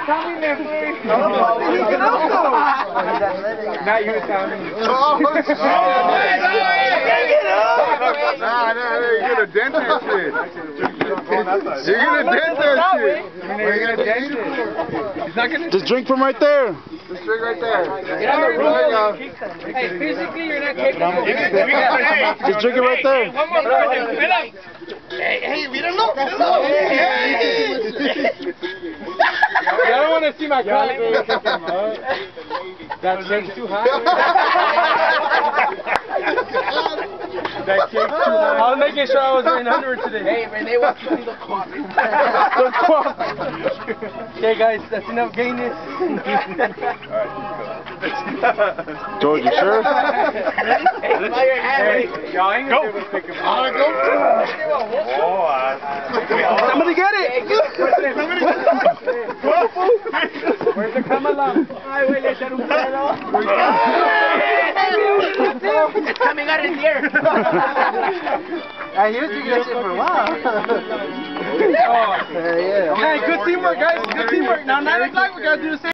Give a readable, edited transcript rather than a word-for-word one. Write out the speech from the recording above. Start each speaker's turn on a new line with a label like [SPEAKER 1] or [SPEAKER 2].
[SPEAKER 1] Tommy never. Not you, Tommy.
[SPEAKER 2] Nah, you're gonna dent that shit. You're gonna dent that shit. You're gonna dent it. He's not gonna.
[SPEAKER 3] Just drink from right there.
[SPEAKER 2] Just drink right there.
[SPEAKER 1] Get on the road. Hey, physically, you're not capable.
[SPEAKER 3] Just drink it right there.
[SPEAKER 1] Hey, one more person. Fill up. Hey, míralo. I don't want to see my car. That shake's too high. That shake's too high. I was making sure I was wearing underwear today. Hey, Rene wants to see the quack. The quack. Okay, guys, that's enough gayness.
[SPEAKER 3] George, you sure?
[SPEAKER 1] Hey, y'all ain't gonna be able to pick him up.
[SPEAKER 3] Somebody get it!
[SPEAKER 1] Where's the camera? Ay, güey, le echaron un pelo. It's coming out of the air.
[SPEAKER 4] I used to get shit for a while.
[SPEAKER 1] Hey, good teamwork, guys. Good teamwork. Now 9 o'clock, we gotta do the same.